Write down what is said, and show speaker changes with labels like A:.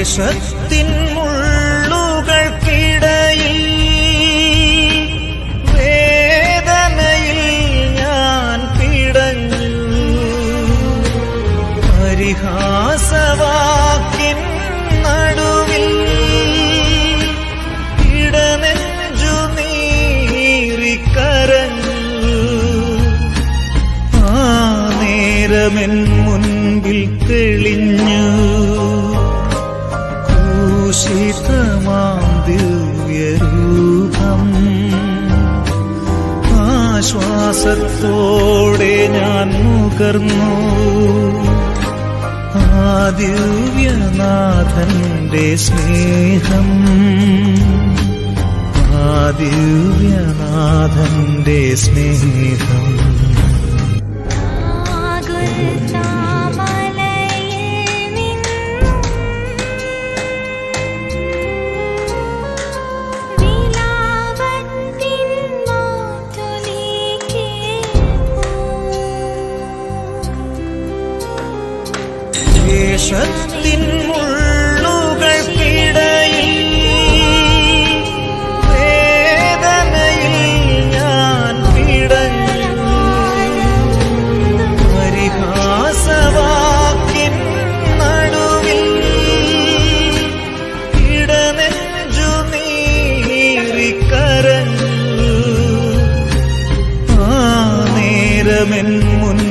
A: ദ്വേഷത്തിൻ മുള്ളുകൾക്കിടയിൽ വേദനയിൽ ഞാൻ പിടഞ്ഞു. പരിഹാസവാക്കിൻ നടുവിൽ ഇടനെഞ്ചു നീറിക്കരഞ്ഞു. ആ നേരമെൻ മുൻപിൽ തെളിഞ്ഞു ക്രൂശിതമാം ദിവ്യരൂപം. ആശ്വാസത്തോടെ ഞാൻ നുകർന്നു ആ ദിവ്യനാഥന്റെ സ്നേഹം. ആ ദിവ്യനാഥന്റെ സ്നേഹം. ദ്വേഷത്തിൻ മുള്ളുകൾക്കിടയിൽ വേദനയിൽ ഞാൻ പിടഞ്ഞു. പരിഹാസവാക്കിൻ നടുവിൽ ഇടനെഞ്ചു നീറിക്കരഞ്ഞു. ആ നേരമെൻ മുൻ